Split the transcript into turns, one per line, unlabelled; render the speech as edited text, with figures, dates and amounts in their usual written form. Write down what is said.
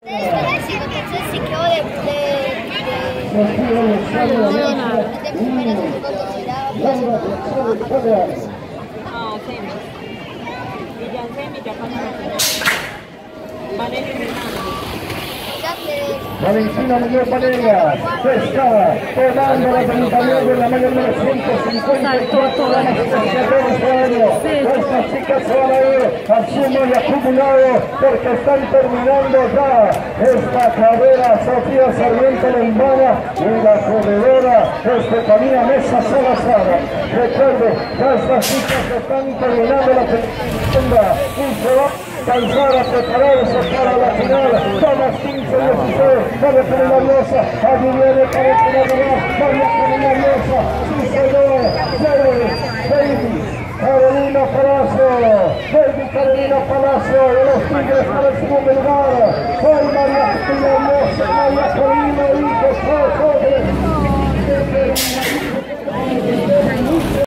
Si quedó de primera, se tocó considerado.
Semi. Y ya en semi ya pasamos. Valeria
Valentina Muñoz Panegas se está tomando la 39 en la mayor número 154 de años. Estas chicas se van a ir al sumo y acumulado porque están terminando ya esta carrera. Sofía Sarmiento Lombana y la corredora Estefanía Mesa Salazar. Recuerde, ya estas chicas están terminando la segunda y se va a alcanzar a prepararse para la final. Son las 15:16. María Carolina Llosa, allí viene para el primer lugar. María Carolina Llosa, sí señor, Baby Carolina Palacio, Baby Carolina Palacio de los Tigres para el segundo lugar.